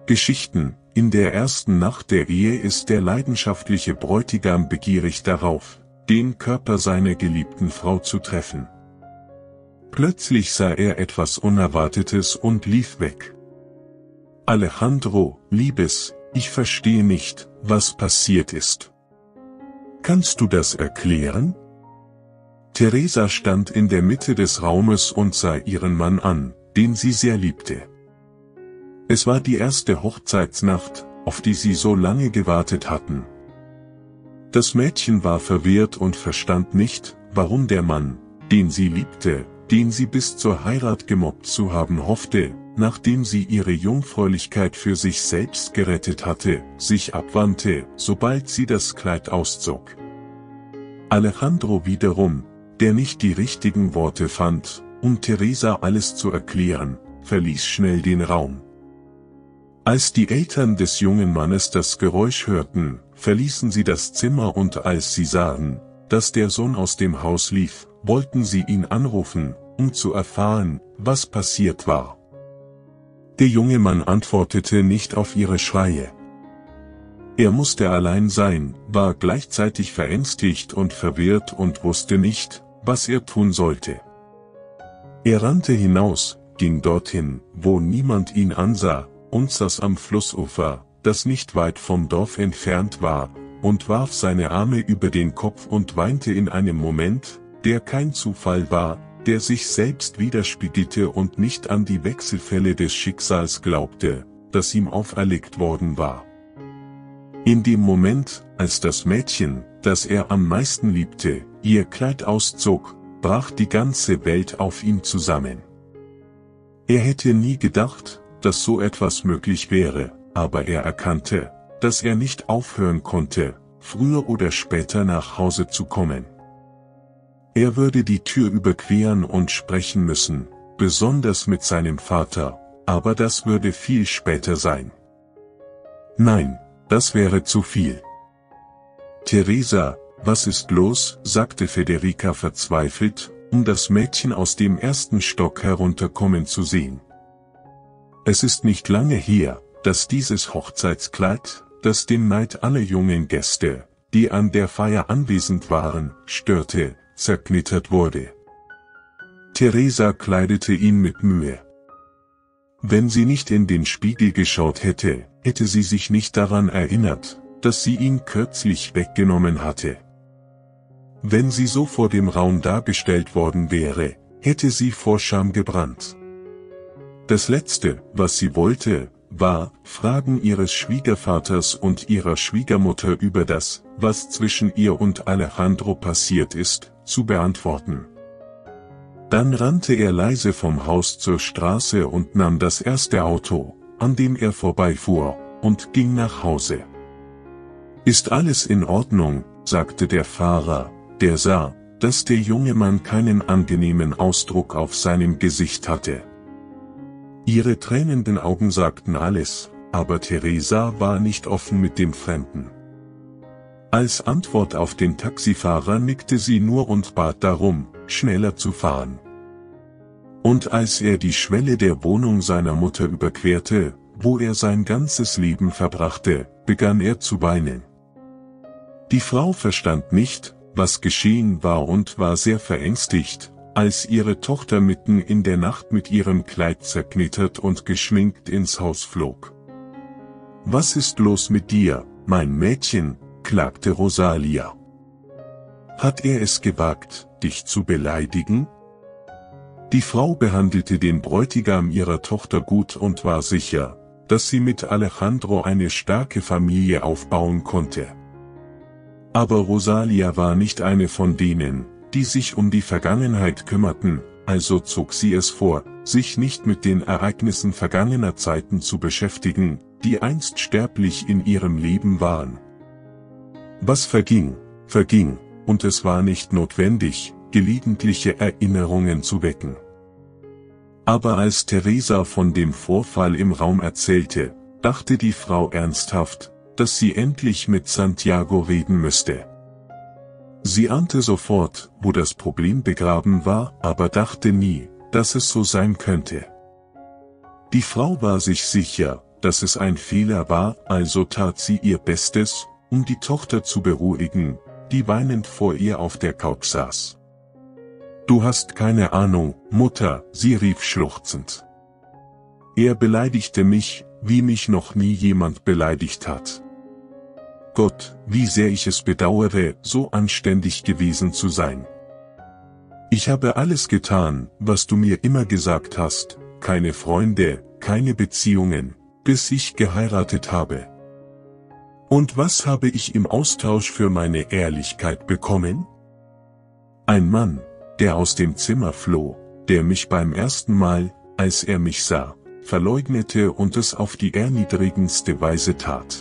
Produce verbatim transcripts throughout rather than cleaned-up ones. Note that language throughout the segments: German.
Geschichten. In der ersten Nacht der Ehe ist der leidenschaftliche Bräutigam begierig darauf, den Körper seiner geliebten Frau zu treffen. Plötzlich sah er etwas Unerwartetes und lief weg. Alejandro, Liebes, ich verstehe nicht, was passiert ist. Kannst du das erklären? Teresa stand in der Mitte des Raumes und sah ihren Mann an, den sie sehr liebte. Es war die erste Hochzeitsnacht, auf die sie so lange gewartet hatten. Das Mädchen war verwirrt und verstand nicht, warum der Mann, den sie liebte, den sie bis zur Heirat gemobbt zu haben hoffte, nachdem sie ihre Jungfräulichkeit für sich selbst gerettet hatte, sich abwandte, sobald sie das Kleid auszog. Alejandro wiederum, der nicht die richtigen Worte fand, um Teresa alles zu erklären, verließ schnell den Raum. Als die Eltern des jungen Mannes das Geräusch hörten, verließen sie das Zimmer und als sie sahen, dass der Sohn aus dem Haus lief, wollten sie ihn anrufen, um zu erfahren, was passiert war. Der junge Mann antwortete nicht auf ihre Schreie. Er musste allein sein, war gleichzeitig verängstigt und verwirrt und wusste nicht, was er tun sollte. Er rannte hinaus, ging dorthin, wo niemand ihn ansah, und saß am Flussufer, das nicht weit vom Dorf entfernt war, und warf seine Arme über den Kopf und weinte in einem Moment, der kein Zufall war, der sich selbst widerspiegelte und nicht an die Wechselfälle des Schicksals glaubte, das ihm auferlegt worden war. In dem Moment, als das Mädchen, das er am meisten liebte, ihr Kleid auszog, brach die ganze Welt auf ihm zusammen. Er hätte nie gedacht, dass so etwas möglich wäre, aber er erkannte, dass er nicht aufhören konnte, früher oder später nach Hause zu kommen. Er würde die Tür überqueren und sprechen müssen, besonders mit seinem Vater, aber das würde viel später sein. Nein, das wäre zu viel. Teresa, was ist los, sagte Federica verzweifelt, um das Mädchen aus dem ersten Stock herunterkommen zu sehen. Es ist nicht lange her, dass dieses Hochzeitskleid, das den Neid aller jungen Gäste, die an der Feier anwesend waren, störte, zerknittert wurde. Teresa kleidete ihn mit Mühe. Wenn sie nicht in den Spiegel geschaut hätte, hätte sie sich nicht daran erinnert, dass sie ihn kürzlich weggenommen hatte. Wenn sie so vor dem Raum dargestellt worden wäre, hätte sie vor Scham gebrannt. Das Letzte, was sie wollte, war, Fragen ihres Schwiegervaters und ihrer Schwiegermutter über das, was zwischen ihr und Alejandro passiert ist, zu beantworten. Dann rannte er leise vom Haus zur Straße und nahm das erste Auto, an dem er vorbeifuhr, und ging nach Hause. Ist alles in Ordnung, sagte der Fahrer, der sah, dass der junge Mann keinen angenehmen Ausdruck auf seinem Gesicht hatte. Ihre tränenden Augen sagten alles, aber Teresa war nicht offen mit dem Fremden. Als Antwort auf den Taxifahrer nickte sie nur und bat darum, schneller zu fahren. Und als er die Schwelle der Wohnung seiner Mutter überquerte, wo er sein ganzes Leben verbrachte, begann er zu weinen. Die Frau verstand nicht, was geschehen war und war sehr verängstigt, als ihre Tochter mitten in der Nacht mit ihrem Kleid zerknittert und geschminkt ins Haus flog. »Was ist los mit dir, mein Mädchen?« klagte Rosalia. »Hat er es gewagt, dich zu beleidigen?« Die Frau behandelte den Bräutigam ihrer Tochter gut und war sicher, dass sie mit Alejandro eine starke Familie aufbauen konnte. Aber Rosalia war nicht eine von denen, die sich um die Vergangenheit kümmerten, also zog sie es vor, sich nicht mit den Ereignissen vergangener Zeiten zu beschäftigen, die einst sterblich in ihrem Leben waren. Was verging, verging, und es war nicht notwendig, gelegentliche Erinnerungen zu wecken. Aber als Teresa von dem Vorfall im Raum erzählte, dachte die Frau ernsthaft, dass sie endlich mit Santiago reden müsste. Sie ahnte sofort, wo das Problem begraben war, aber dachte nie, dass es so sein könnte. Die Frau war sich sicher, dass es ein Fehler war, also tat sie ihr Bestes, um die Tochter zu beruhigen, die weinend vor ihr auf der Couch saß. »Du hast keine Ahnung, Mutter«, sie rief schluchzend. »Er beleidigte mich, wie mich noch nie jemand beleidigt hat. Gott, wie sehr ich es bedauere, so anständig gewesen zu sein. Ich habe alles getan, was du mir immer gesagt hast, keine Freunde, keine Beziehungen, bis ich geheiratet habe. Und was habe ich im Austausch für meine Ehrlichkeit bekommen? Ein Mann, der aus dem Zimmer floh, der mich beim ersten Mal, als er mich sah, verleugnete und es auf die erniedrigendste Weise tat.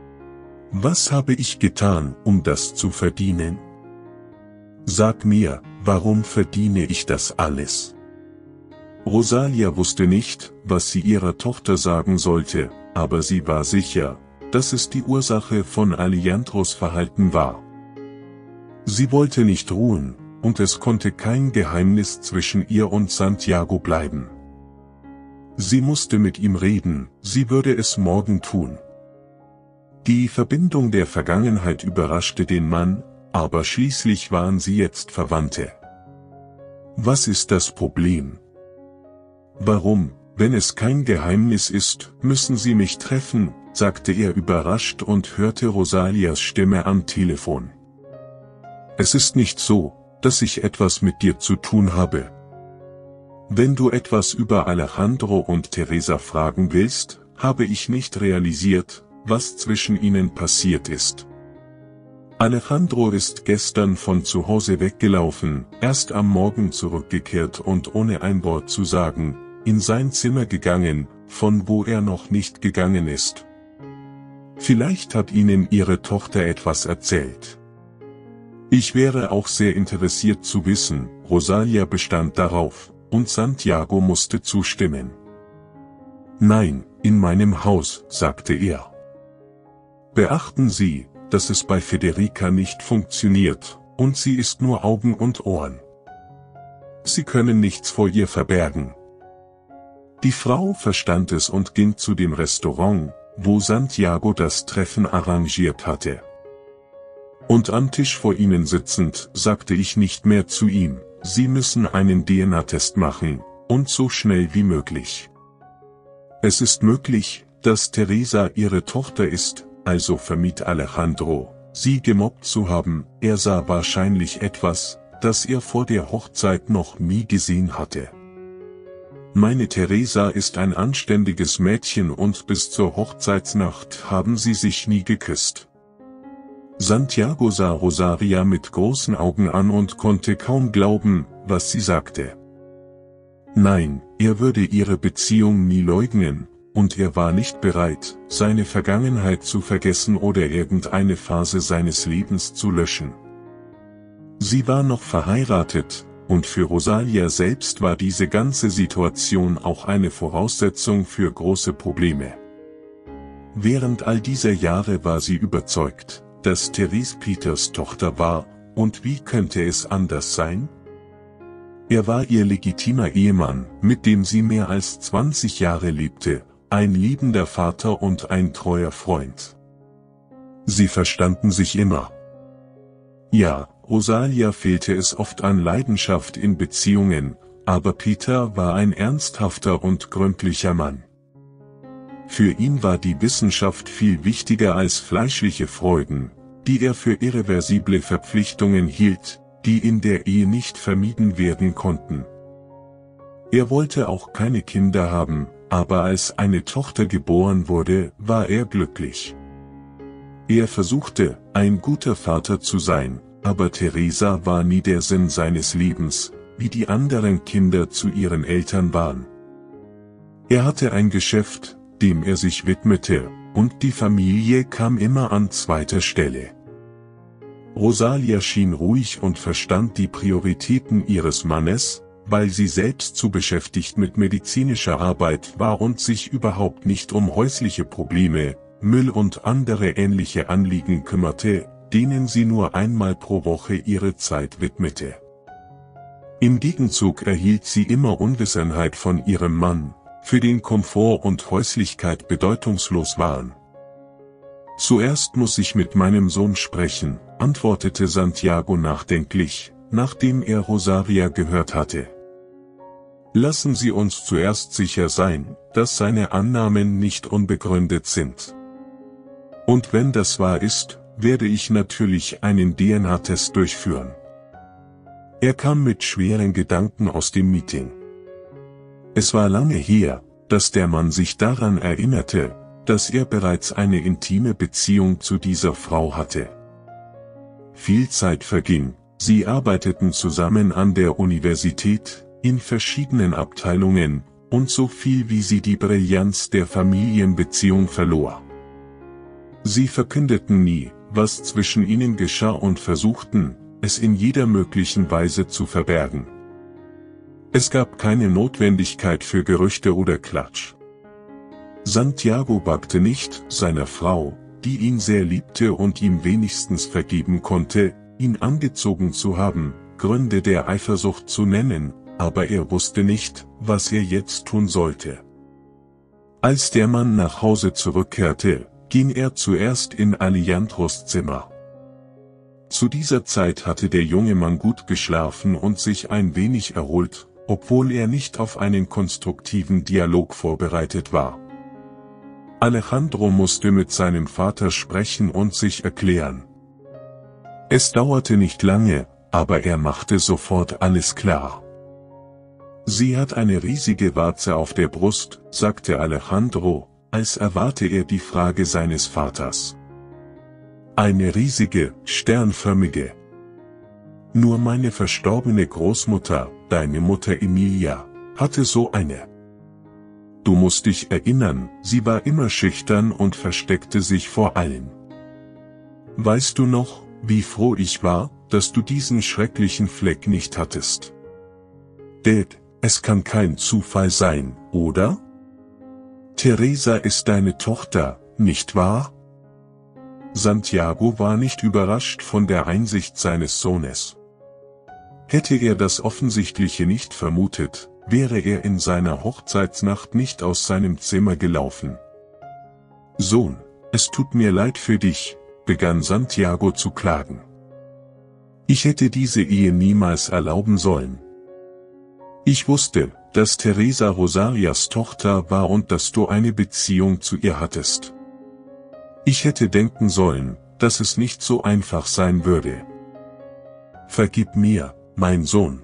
Was habe ich getan, um das zu verdienen? Sag mir, warum verdiene ich das alles?« Rosalia wusste nicht, was sie ihrer Tochter sagen sollte, aber sie war sicher, dass es die Ursache von Alejandros Verhalten war. Sie wollte nicht ruhen, und es konnte kein Geheimnis zwischen ihr und Santiago bleiben. Sie musste mit ihm reden, sie würde es morgen tun. Die Verbindung der Vergangenheit überraschte den Mann, aber schließlich waren sie jetzt Verwandte. Was ist das Problem? Warum, wenn es kein Geheimnis ist, müssen Sie mich treffen, sagte er überrascht und hörte Rosalias Stimme am Telefon. Es ist nicht so, dass ich etwas mit dir zu tun habe. Wenn du etwas über Alejandro und Teresa fragen willst, habe ich nicht realisiert, was zwischen ihnen passiert ist. Alejandro ist gestern von zu Hause weggelaufen, erst am Morgen zurückgekehrt und ohne ein Wort zu sagen, in sein Zimmer gegangen, von wo er noch nicht gegangen ist. Vielleicht hat Ihnen Ihre Tochter etwas erzählt. Ich wäre auch sehr interessiert zu wissen, Rosalia bestand darauf, und Santiago musste zustimmen. Nein, in meinem Haus, sagte er. Beachten Sie, dass es bei Federica nicht funktioniert, und sie ist nur Augen und Ohren. Sie können nichts vor ihr verbergen. Die Frau verstand es und ging zu dem Restaurant, wo Santiago das Treffen arrangiert hatte. Und am Tisch vor ihnen sitzend, sagte ich nicht mehr zu ihm, Sie müssen einen D N A-Test machen, und so schnell wie möglich. Es ist möglich, dass Teresa ihre Tochter ist, also vermied Alejandro, sie gemobbt zu haben, er sah wahrscheinlich etwas, das er vor der Hochzeit noch nie gesehen hatte. Meine Teresa ist ein anständiges Mädchen und bis zur Hochzeitsnacht haben sie sich nie geküsst. Santiago sah Rosalia mit großen Augen an und konnte kaum glauben, was sie sagte. Nein, er würde ihre Beziehung nie leugnen, und er war nicht bereit, seine Vergangenheit zu vergessen oder irgendeine Phase seines Lebens zu löschen. Sie war noch verheiratet, und für Rosalia selbst war diese ganze Situation auch eine Voraussetzung für große Probleme. Während all dieser Jahre war sie überzeugt, dass Therese Peters Tochter war, und wie könnte es anders sein? Er war ihr legitimer Ehemann, mit dem sie mehr als zwanzig Jahre lebte, ein liebender Vater und ein treuer Freund. Sie verstanden sich immer. Ja, Rosalia fehlte es oft an Leidenschaft in Beziehungen, aber Peter war ein ernsthafter und gründlicher Mann. Für ihn war die Wissenschaft viel wichtiger als fleischliche Freuden, die er für irreversible Verpflichtungen hielt, die in der Ehe nicht vermieden werden konnten. Er wollte auch keine Kinder haben, aber als eine Tochter geboren wurde, war er glücklich. Er versuchte, ein guter Vater zu sein, aber Teresa war nie der Sinn seines Lebens, wie die anderen Kinder zu ihren Eltern waren. Er hatte ein Geschäft, dem er sich widmete, und die Familie kam immer an zweiter Stelle. Rosalia schien ruhig und verstand die Prioritäten ihres Mannes, weil sie selbst zu beschäftigt mit medizinischer Arbeit war und sich überhaupt nicht um häusliche Probleme, Müll und andere ähnliche Anliegen kümmerte, denen sie nur einmal pro Woche ihre Zeit widmete. Im Gegenzug erhielt sie immer Unwissenheit von ihrem Mann, für den Komfort und Häuslichkeit bedeutungslos waren. Zuerst muss ich mit meinem Sohn sprechen, antwortete Santiago nachdenklich, nachdem er Rosaria gehört hatte. Lassen Sie uns zuerst sicher sein, dass seine Annahmen nicht unbegründet sind. Und wenn das wahr ist, werde ich natürlich einen D N A-Test durchführen. Er kam mit schweren Gedanken aus dem Meeting. Es war lange her, dass der Mann sich daran erinnerte, dass er bereits eine intime Beziehung zu dieser Frau hatte. Viel Zeit verging, sie arbeiteten zusammen an der Universität, in verschiedenen Abteilungen, und so viel wie sie die Brillanz der Familienbeziehung verlor. Sie verkündeten nie, was zwischen ihnen geschah und versuchten, es in jeder möglichen Weise zu verbergen. Es gab keine Notwendigkeit für Gerüchte oder Klatsch. Santiago wagte nicht, seiner Frau, die ihn sehr liebte und ihm wenigstens vergeben konnte, ihn angezogen zu haben, Gründe der Eifersucht zu nennen, aber er wusste nicht, was er jetzt tun sollte. Als der Mann nach Hause zurückkehrte, ging er zuerst in Alejandros Zimmer. Zu dieser Zeit hatte der junge Mann gut geschlafen und sich ein wenig erholt, obwohl er nicht auf einen konstruktiven Dialog vorbereitet war. Alejandro musste mit seinem Vater sprechen und sich erklären. Es dauerte nicht lange, aber er machte sofort alles klar. Sie hat eine riesige Warze auf der Brust, sagte Alejandro, als erwarte er die Frage seines Vaters. Eine riesige, sternförmige. Nur meine verstorbene Großmutter, deine Mutter Emilia, hatte so eine. Du musst dich erinnern, sie war immer schüchtern und versteckte sich vor allem. Weißt du noch, wie froh ich war, dass du diesen schrecklichen Fleck nicht hattest? Dad, es kann kein Zufall sein, oder? Teresa ist deine Tochter, nicht wahr? Santiago war nicht überrascht von der Einsicht seines Sohnes. Hätte er das Offensichtliche nicht vermutet, wäre er in seiner Hochzeitsnacht nicht aus seinem Zimmer gelaufen. Sohn, es tut mir leid für dich, begann Santiago zu klagen. Ich hätte diese Ehe niemals erlauben sollen. Ich wusste, dass Teresa Rosarias Tochter war und dass du eine Beziehung zu ihr hattest. Ich hätte denken sollen, dass es nicht so einfach sein würde. Vergib mir, mein Sohn.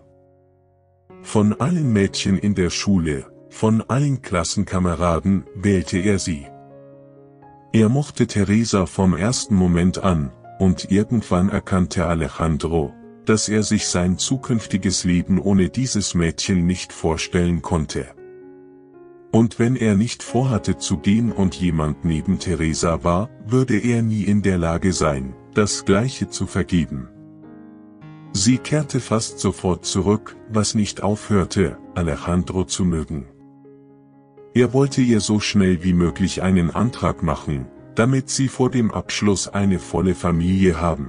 Von allen Mädchen in der Schule, von allen Klassenkameraden, wählte er sie. Er mochte Teresa vom ersten Moment an, und irgendwann erkannte Alejandro, dass er sich sein zukünftiges Leben ohne dieses Mädchen nicht vorstellen konnte. Und wenn er nicht vorhatte zu gehen und jemand neben Teresa war, würde er nie in der Lage sein, das Gleiche zu vergeben. Sie kehrte fast sofort zurück, was nicht aufhörte, Alejandro zu mögen. Er wollte ihr so schnell wie möglich einen Antrag machen, damit sie vor dem Abschluss eine volle Familie haben.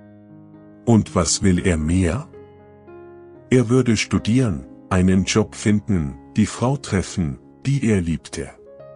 Und was will er mehr? Er würde studieren, einen Job finden, die Frau treffen, die er liebte.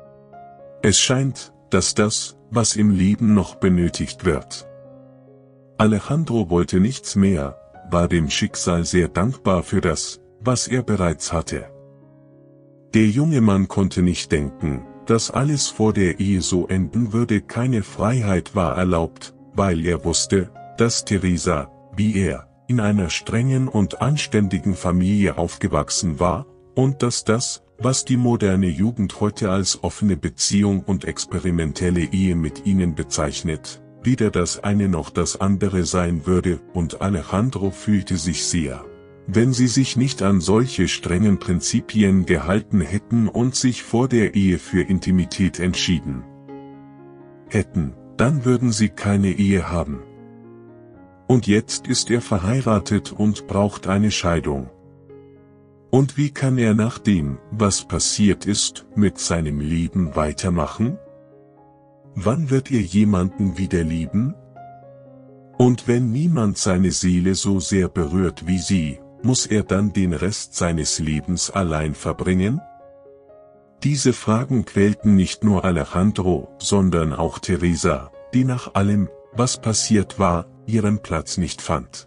Es scheint, dass das, was im Leben noch benötigt wird. Alejandro wollte nichts mehr, war dem Schicksal sehr dankbar für das, was er bereits hatte. Der junge Mann konnte nicht denken, dass alles vor der Ehe so enden würde. Keine Freiheit war erlaubt, weil er wusste, dass Teresa, wie er, in einer strengen und anständigen Familie aufgewachsen war, und dass das, was die moderne Jugend heute als offene Beziehung und experimentelle Ehe mit ihnen bezeichnet, weder das eine noch das andere sein würde, und Alejandro fühlte sich sehr, wenn sie sich nicht an solche strengen Prinzipien gehalten hätten und sich vor der Ehe für Intimität entschieden hätten, dann würden sie keine Ehe haben. Und jetzt ist er verheiratet und braucht eine Scheidung. Und wie kann er nach dem, was passiert ist, mit seinem Leben weitermachen? Wann wird er jemanden wieder lieben? Und wenn niemand seine Seele so sehr berührt wie sie, muss er dann den Rest seines Lebens allein verbringen? Diese Fragen quälten nicht nur Alejandro, sondern auch Teresa, die nach allem, was passiert war, ihren Platz nicht fand.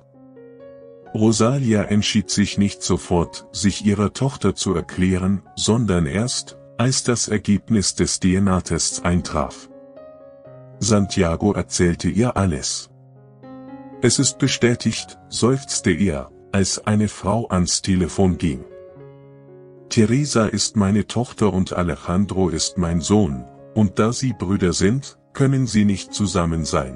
Rosalia entschied sich nicht sofort, sich ihrer Tochter zu erklären, sondern erst, als das Ergebnis des D N A-Tests eintraf. Santiago erzählte ihr alles. Es ist bestätigt, seufzte er, als eine Frau ans Telefon ging. Teresa ist meine Tochter und Alejandro ist mein Sohn, und da sie Brüder sind, können sie nicht zusammen sein.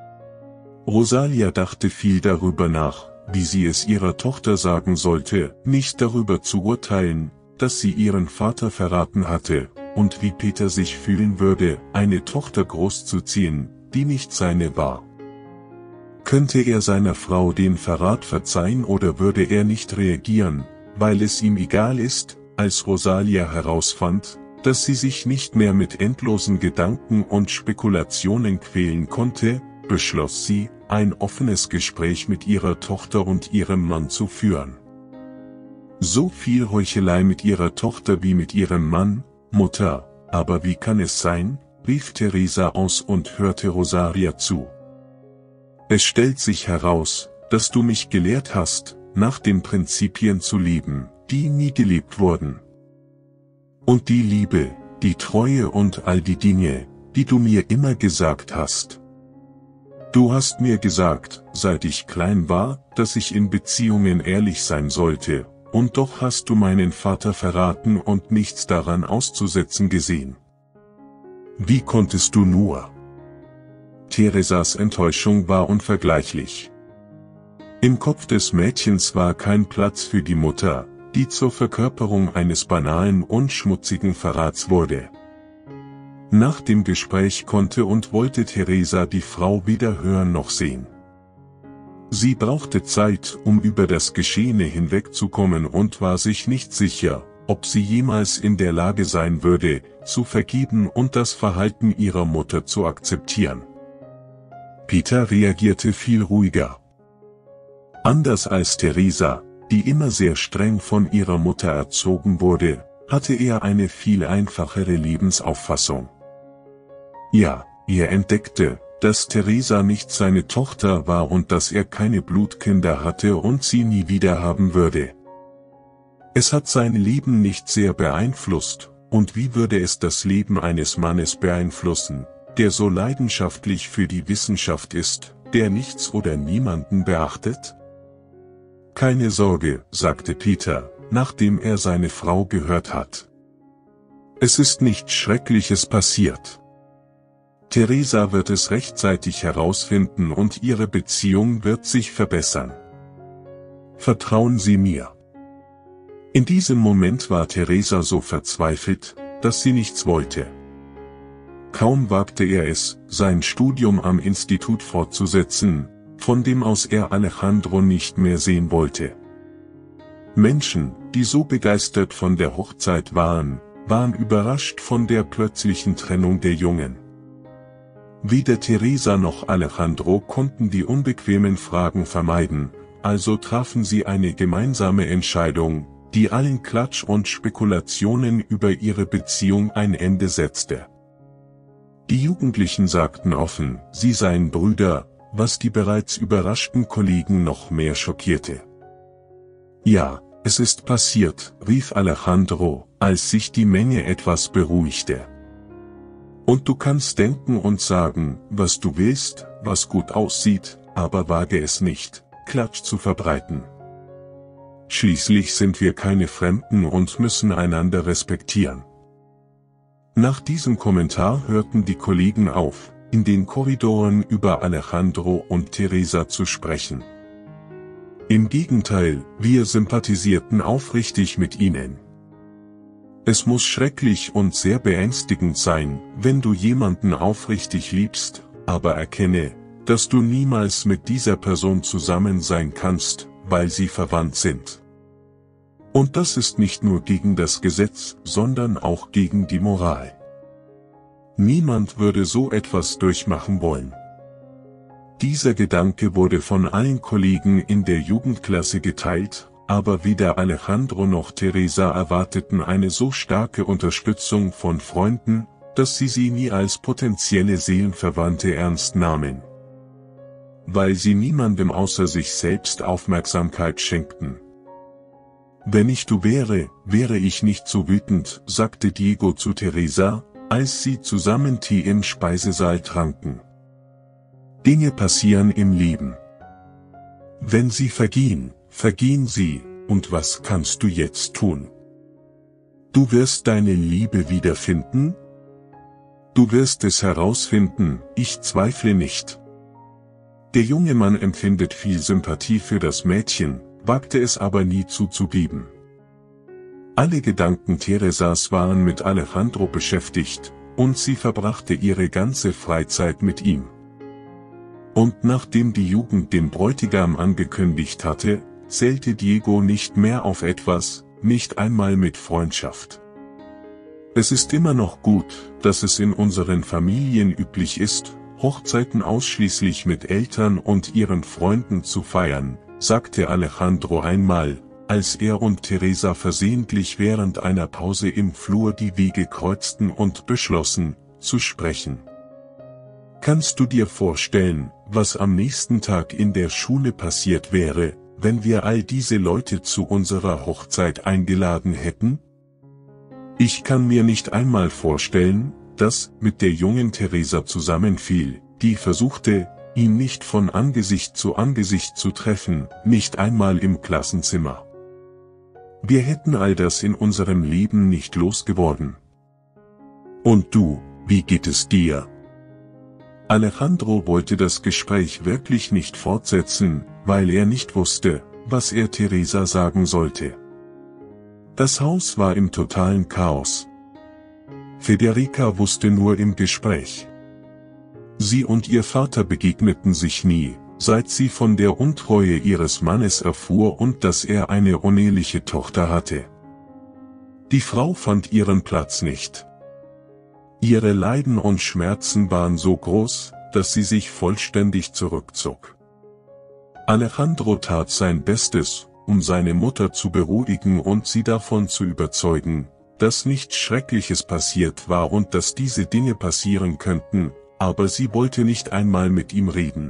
Rosalia dachte viel darüber nach, wie sie es ihrer Tochter sagen sollte, nicht darüber zu urteilen, dass sie ihren Vater verraten hatte, und wie Peter sich fühlen würde, eine Tochter großzuziehen, die nicht seine war. Könnte er seiner Frau den Verrat verzeihen oder würde er nicht reagieren, weil es ihm egal ist? Als Rosalia herausfand, dass sie sich nicht mehr mit endlosen Gedanken und Spekulationen quälen konnte, beschloss sie, ein offenes Gespräch mit ihrer Tochter und ihrem Mann zu führen. So viel Heuchelei mit ihrer Tochter wie mit ihrem Mann, Mutter, aber wie kann es sein, rief Teresa aus und hörte Rosalia zu. Es stellt sich heraus, dass du mich gelehrt hast, nach den Prinzipien zu leben, die nie gelebt wurden. Und die Liebe, die Treue und all die Dinge, die du mir immer gesagt hast. Du hast mir gesagt, seit ich klein war, dass ich in Beziehungen ehrlich sein sollte, und doch hast du meinen Vater verraten und nichts daran auszusetzen gesehen. Wie konntest du nur? Teresas Enttäuschung war unvergleichlich. Im Kopf des Mädchens war kein Platz für die Mutter, die zur Verkörperung eines banalen und schmutzigen Verrats wurde. Nach dem Gespräch konnte und wollte Teresa die Frau weder hören noch sehen. Sie brauchte Zeit, um über das Geschehene hinwegzukommen und war sich nicht sicher, ob sie jemals in der Lage sein würde, zu vergeben und das Verhalten ihrer Mutter zu akzeptieren. Peter reagierte viel ruhiger. Anders als Teresa, die immer sehr streng von ihrer Mutter erzogen wurde, hatte er eine viel einfachere Lebensauffassung. Ja, er entdeckte, dass Teresa nicht seine Tochter war und dass er keine Blutkinder hatte und sie nie wieder haben würde. Es hat sein Leben nicht sehr beeinflusst, und wie würde es das Leben eines Mannes beeinflussen, der so leidenschaftlich für die Wissenschaft ist, der nichts oder niemanden beachtet? Keine Sorge, sagte Peter, nachdem er seine Frau gehört hat. Es ist nichts Schreckliches passiert. Teresa wird es rechtzeitig herausfinden und ihre Beziehung wird sich verbessern. Vertrauen Sie mir. In diesem Moment war Teresa so verzweifelt, dass sie nichts wollte. Kaum wagte er es, sein Studium am Institut fortzusetzen, von dem aus er Alejandro nicht mehr sehen wollte. Menschen, die so begeistert von der Hochzeit waren, waren überrascht von der plötzlichen Trennung der Jungen. Weder Teresa noch Alejandro konnten die unbequemen Fragen vermeiden, also trafen sie eine gemeinsame Entscheidung, die allen Klatsch und Spekulationen über ihre Beziehung ein Ende setzte. Die Jugendlichen sagten offen, sie seien Brüder, was die bereits überraschten Kollegen noch mehr schockierte. Ja, es ist passiert, rief Alejandro, als sich die Menge etwas beruhigte. Und du kannst denken und sagen, was du willst, was gut aussieht, aber wage es nicht, Klatsch zu verbreiten. Schließlich sind wir keine Fremden und müssen einander respektieren. Nach diesem Kommentar hörten die Kollegen auf, in den Korridoren über Alejandro und Teresa zu sprechen. Im Gegenteil, wir sympathisierten aufrichtig mit ihnen. Es muss schrecklich und sehr beängstigend sein, wenn du jemanden aufrichtig liebst, aber erkenne, dass du niemals mit dieser Person zusammen sein kannst, weil sie verwandt sind. Und das ist nicht nur gegen das Gesetz, sondern auch gegen die Moral. Niemand würde so etwas durchmachen wollen. Dieser Gedanke wurde von allen Kollegen in der Jugendklasse geteilt, aber weder Alejandro noch Teresa erwarteten eine so starke Unterstützung von Freunden, dass sie sie nie als potenzielle Seelenverwandte ernst nahmen. Weil sie niemandem außer sich selbst Aufmerksamkeit schenkten. Wenn ich du wäre, wäre ich nicht so wütend, sagte Diego zu Teresa, als sie zusammen Tee im Speisesaal tranken. Dinge passieren im Leben. Wenn sie vergehen, vergehen sie, und was kannst du jetzt tun? Du wirst deine Liebe wiederfinden? Du wirst es herausfinden, ich zweifle nicht. Der junge Mann empfindet viel Sympathie für das Mädchen, wagte es aber nie zuzugeben. Alle Gedanken Teresas waren mit Alejandro beschäftigt, und sie verbrachte ihre ganze Freizeit mit ihm. Und nachdem die Jugend den Bräutigam angekündigt hatte, zählte Diego nicht mehr auf etwas, nicht einmal mit Freundschaft. Es ist immer noch gut, dass es in unseren Familien üblich ist, Hochzeiten ausschließlich mit Eltern und ihren Freunden zu feiern, sagte Alejandro einmal, als er und Teresa versehentlich während einer Pause im Flur die Wege kreuzten und beschlossen, zu sprechen. Kannst du dir vorstellen, was am nächsten Tag in der Schule passiert wäre, wenn wir all diese Leute zu unserer Hochzeit eingeladen hätten? Ich kann mir nicht einmal vorstellen, dass mit der jungen Teresa zusammenfiel, die versuchte, ihn nicht von Angesicht zu Angesicht zu treffen, nicht einmal im Klassenzimmer. Wir hätten all das in unserem Leben nicht losgeworden. Und du, wie geht es dir? Alejandro wollte das Gespräch wirklich nicht fortsetzen, weil er nicht wusste, was er Teresa sagen sollte. Das Haus war im totalen Chaos. Federica wusste nur im Gespräch. Sie und ihr Vater begegneten sich nie, seit sie von der Untreue ihres Mannes erfuhr und dass er eine uneheliche Tochter hatte. Die Frau fand ihren Platz nicht. Ihre Leiden und Schmerzen waren so groß, dass sie sich vollständig zurückzog. Alejandro tat sein Bestes, um seine Mutter zu beruhigen und sie davon zu überzeugen, dass nichts Schreckliches passiert war und dass diese Dinge passieren könnten, aber sie wollte nicht einmal mit ihm reden.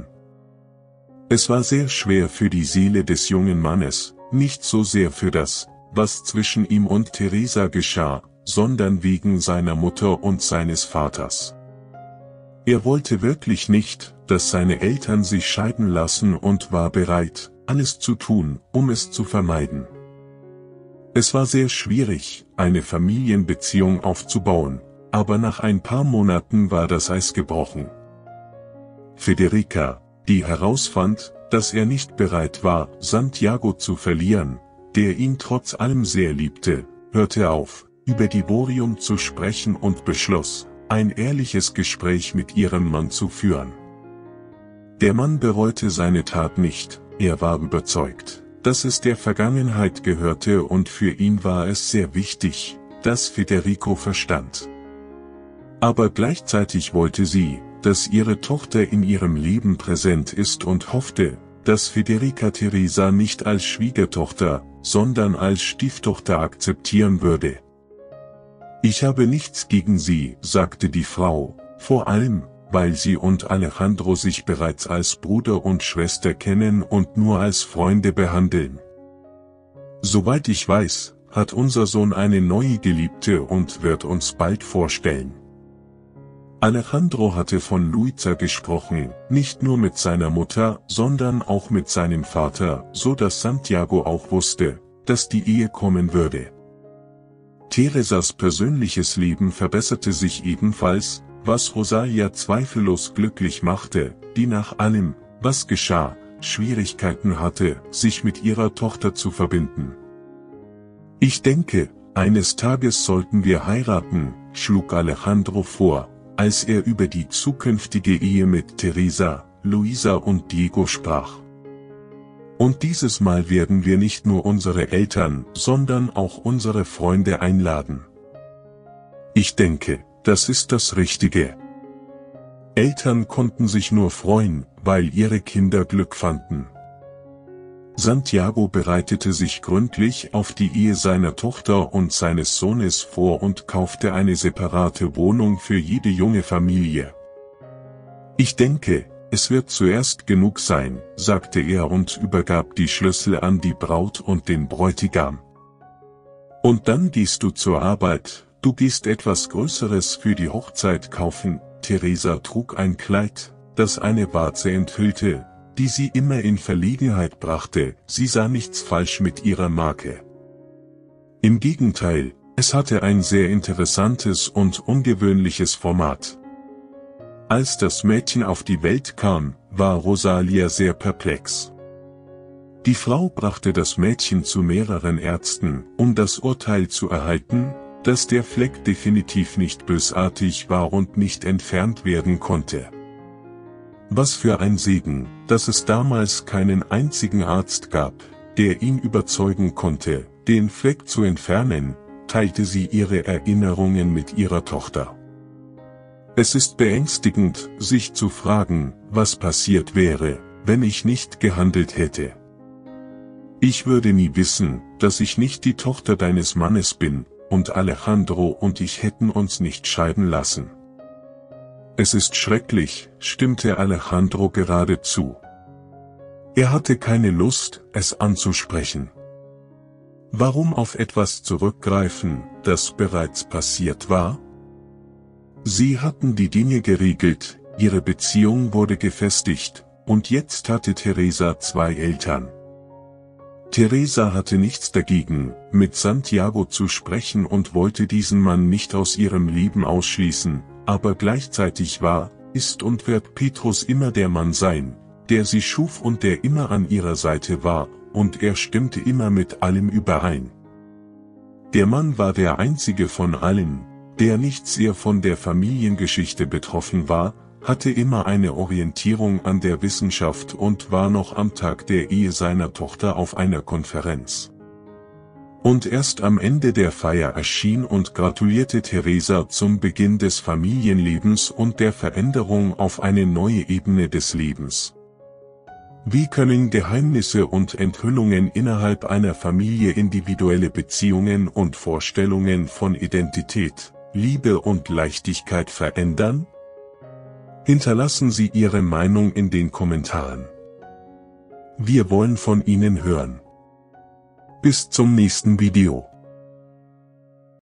Es war sehr schwer für die Seele des jungen Mannes, nicht so sehr für das, was zwischen ihm und Teresa geschah, sondern wegen seiner Mutter und seines Vaters. Er wollte wirklich nicht, dass seine Eltern sich scheiden lassen und war bereit, alles zu tun, um es zu vermeiden. Es war sehr schwierig, eine Familienbeziehung aufzubauen, aber nach ein paar Monaten war das Eis gebrochen. Federica, die herausfand, dass er nicht bereit war, Santiago zu verlieren, der ihn trotz allem sehr liebte, hörte auf, über Divorium zu sprechen und beschloss, ein ehrliches Gespräch mit ihrem Mann zu führen. Der Mann bereute seine Tat nicht, er war überzeugt, dass es der Vergangenheit gehörte und für ihn war es sehr wichtig, dass Federico verstand. Aber gleichzeitig wollte sie, dass ihre Tochter in ihrem Leben präsent ist und hoffte, dass Federica Teresa nicht als Schwiegertochter, sondern als Stieftochter akzeptieren würde. Ich habe nichts gegen sie, sagte die Frau, vor allem, weil sie und Alejandro sich bereits als Bruder und Schwester kennen und nur als Freunde behandeln. Soweit ich weiß, hat unser Sohn eine neue Geliebte und wird uns bald vorstellen. Alejandro hatte von Luisa gesprochen, nicht nur mit seiner Mutter, sondern auch mit seinem Vater, so dass Santiago auch wusste, dass die Ehe kommen würde. Teresas persönliches Leben verbesserte sich ebenfalls, was Rosalia zweifellos glücklich machte, die nach allem, was geschah, Schwierigkeiten hatte, sich mit ihrer Tochter zu verbinden. Ich denke, eines Tages sollten wir heiraten, schlug Alejandro vor, als er über die zukünftige Ehe mit Teresa, Luisa und Diego sprach. Und dieses Mal werden wir nicht nur unsere Eltern, sondern auch unsere Freunde einladen. Ich denke, das ist das Richtige. Eltern konnten sich nur freuen, weil ihre Kinder Glück fanden. Santiago bereitete sich gründlich auf die Ehe seiner Tochter und seines Sohnes vor und kaufte eine separate Wohnung für jede junge Familie. »Ich denke, es wird zuerst genug sein«, sagte er und übergab die Schlüssel an die Braut und den Bräutigam. »Und dann gehst du zur Arbeit, du gehst etwas Größeres für die Hochzeit kaufen.« Teresa trug ein Kleid, das eine Warze enthüllte, die sie immer in Verlegenheit brachte. Sie sah nichts falsch mit ihrer Marke. Im Gegenteil, es hatte ein sehr interessantes und ungewöhnliches Format. Als das Mädchen auf die Welt kam, war Rosalia sehr perplex. Die Frau brachte das Mädchen zu mehreren Ärzten, um das Urteil zu erhalten, dass der Fleck definitiv nicht bösartig war und nicht entfernt werden konnte. Was für ein Segen, dass es damals keinen einzigen Arzt gab, der ihn überzeugen konnte, den Fleck zu entfernen, teilte sie ihre Erinnerungen mit ihrer Tochter. Es ist beängstigend, sich zu fragen, was passiert wäre, wenn ich nicht gehandelt hätte. Ich würde nie wissen, dass ich nicht die Tochter deines Mannes bin, und Alejandro und ich hätten uns nicht scheiden lassen. Es ist schrecklich, stimmte Alejandro gerade zu. Er hatte keine Lust, es anzusprechen. Warum auf etwas zurückgreifen, das bereits passiert war? Sie hatten die Dinge geregelt, ihre Beziehung wurde gefestigt, und jetzt hatte Teresa zwei Eltern. Teresa hatte nichts dagegen, mit Santiago zu sprechen und wollte diesen Mann nicht aus ihrem Leben ausschließen, aber gleichzeitig war, ist und wird Petrus immer der Mann sein, der sie schuf und der immer an ihrer Seite war, und er stimmte immer mit allem überein. Der Mann war der einzige von allen, der nicht sehr von der Familiengeschichte betroffen war, hatte immer eine Orientierung an der Wissenschaft und war noch am Tag der Ehe seiner Tochter auf einer Konferenz. Und erst am Ende der Feier erschien und gratulierte Teresa zum Beginn des Familienlebens und der Veränderung auf eine neue Ebene des Lebens. Wie können Geheimnisse und Enthüllungen innerhalb einer Familie individuelle Beziehungen und Vorstellungen von Identität, Liebe und Leichtigkeit verändern? Hinterlassen Sie Ihre Meinung in den Kommentaren. Wir wollen von Ihnen hören. Bis zum nächsten Video.